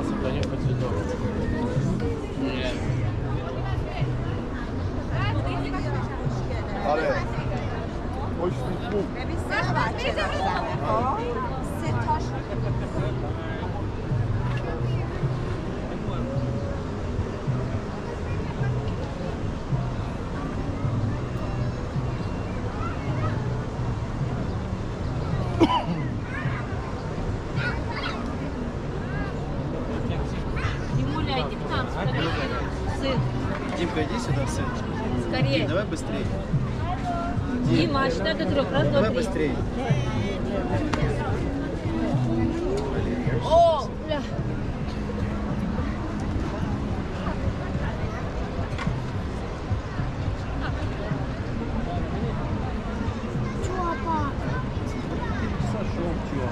понюхать здорово. Нет. Ale, očný klub. Димка, иди сюда, сын. Скорее. Дим, давай быстрее. Дима, а считай до 3. Раз, два, Давай 3. быстрее. О, бля. Сошел, чего?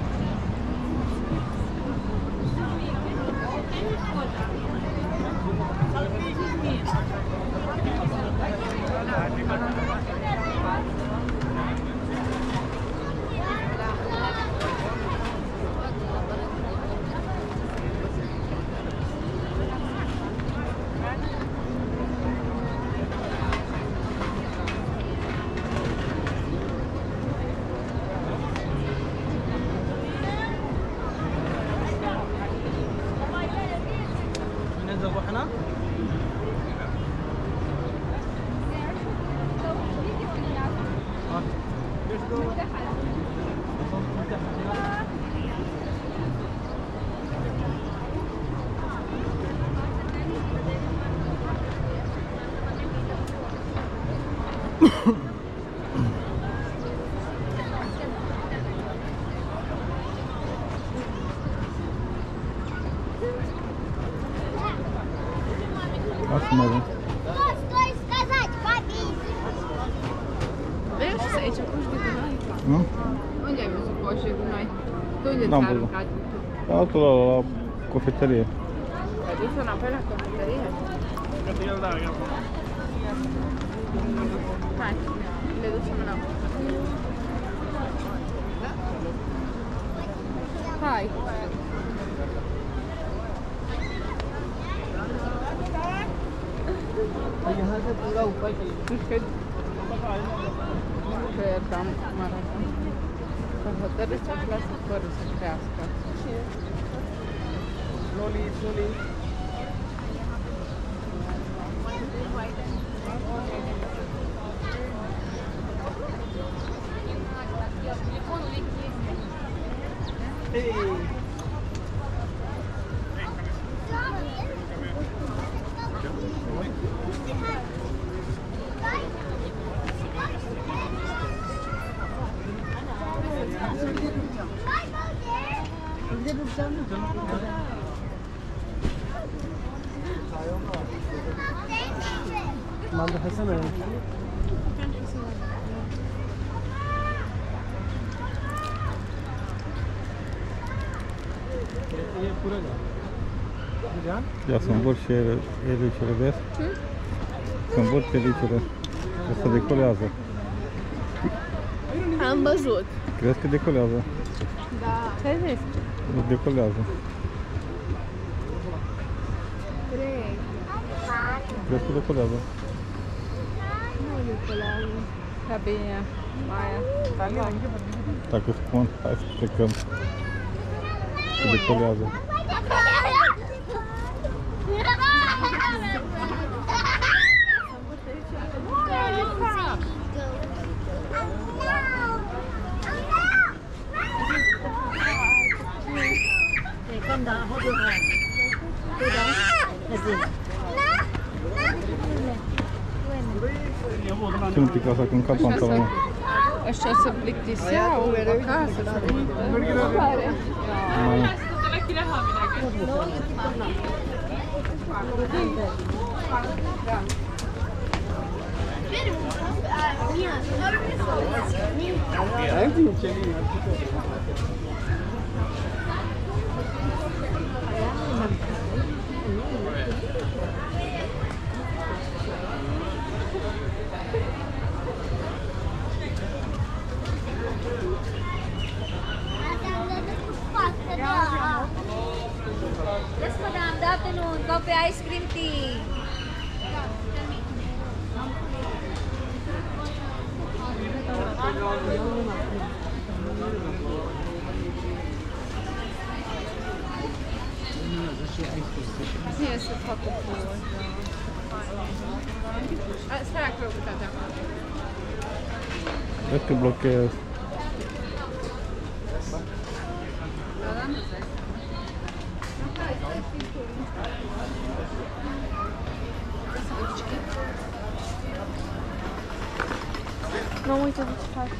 ذبحنا Посмотрим. Стой сказать, папе! Берешь эти кружки туда? Ну? Unde ai văzut coșe cu noi? De unde N-am ți-a văzut. aruncat? Altul la cofetărie. Ai dus-o înapoi la cafetărie? Hai, le ducem înapoi. Hai! Că eram maraton. Să hotărâți să lasă părul să crească. Slowly, slowly. Manda Hasan. Ia să învârt și elicele, vezi? Să învârt elicele. Asta decolează. Am văzut. Crezi că decolează? Da. Ce ai zis? Nu decolează. Crezi că decolează? Nu decolează. Da bine, Maia. Dacă spun, hai să plecăm. Că decolează. Ce nu pică asta când cad pantalonul? Așa se plictiseau acasă și pare. Yes, madam. Good afternoon. Coffee, ice cream, tea. Nie, să fac o poză. Stai acolo cu tata. Vezi că blochează. Nu uite de ce faci.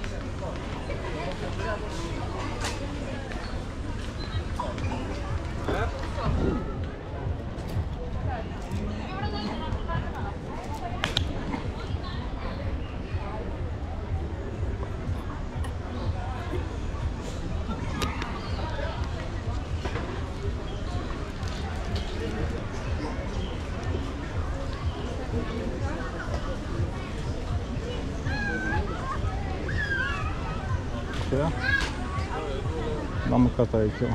Ce? N-am mâncat aici eu.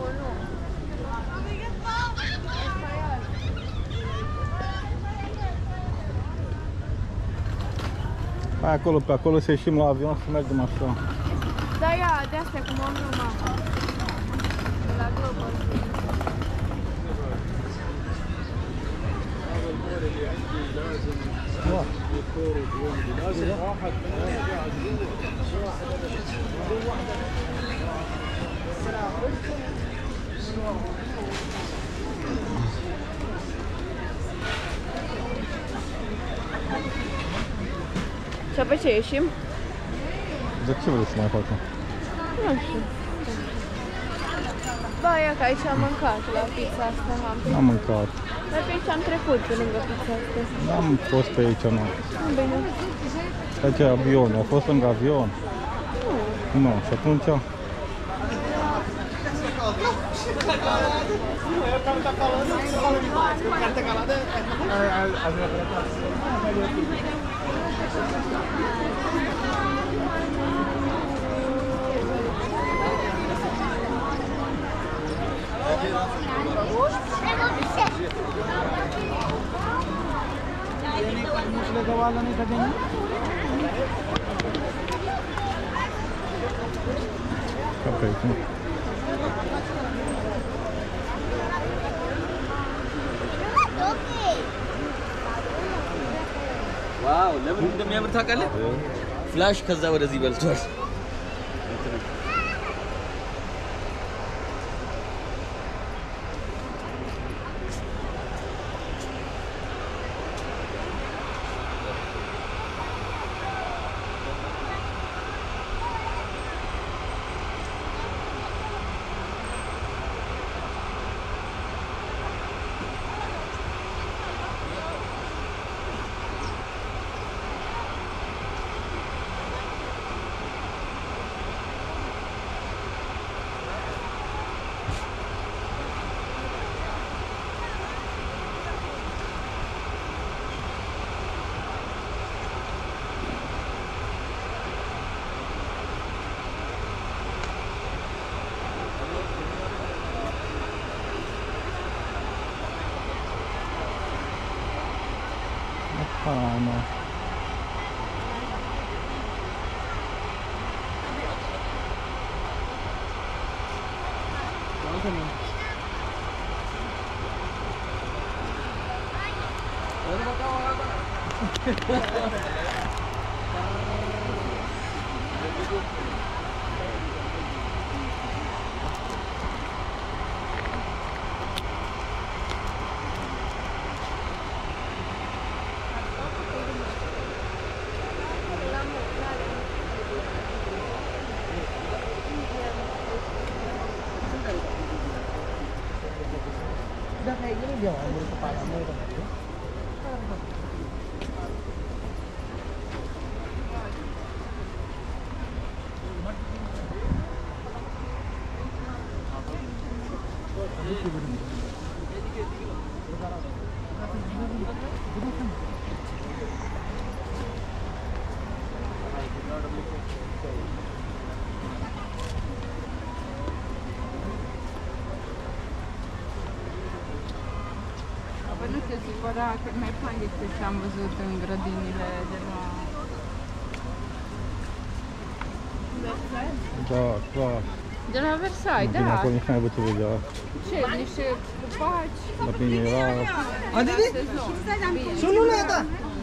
Hai acolo, pe acolo să ieșim la avion să mergem așa. Da, ia, de astea cum am eu, mama. De la Global. Și apoi ce ieșim? De ce vrei să mai facem? Nu știu. Ba, ia că aici am mâncat la pizza asta. N-am mâncat. Dar pe aici am trecut pe lângă pizza asta. N-am fost pe aici, nu. Bine. Aici e avion, a fost lângă avion. Nu, și atunci... Ca pe aici, nu? ዋው ለምን እንደሚያምር ታውቃለህ? ፍላሽ ከዛ ወደዚህ በልቷል። Calma. Udah kayak gini dia ambil kepalamu itu. Păi nu te supăra că mai fain decât ce am văzut în grădinile de la... Da, clar. De la Versailles, Bine, da. acolo nici n-ai putut vedea. Ce? Niște pupaci? La bine era... Adede? Sunule, da!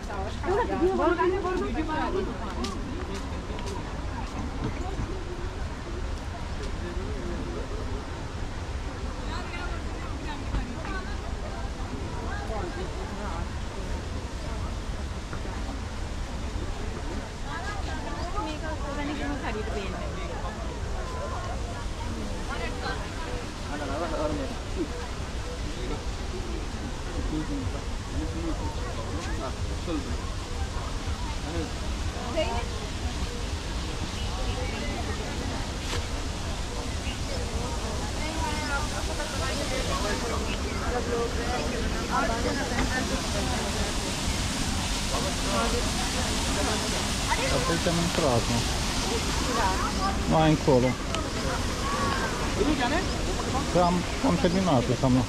Aici am intrat, nu? Mai încolo. Da, am terminat, înseamnă.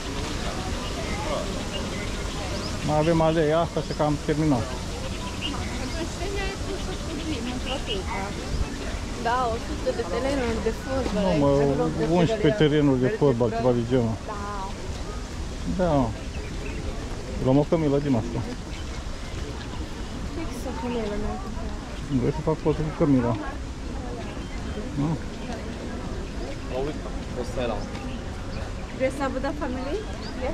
Mai avem aleea asta și că am terminat. Da, 100 de terenuri de fotbal. Nu, mă, 11 terenuri de fotbal, ceva de genul. Da. Luăm o cămilă din asta. Fix o cămelă, nu? Vrei să fac foto cu cămila? Nu? Dress up with the family? Yes.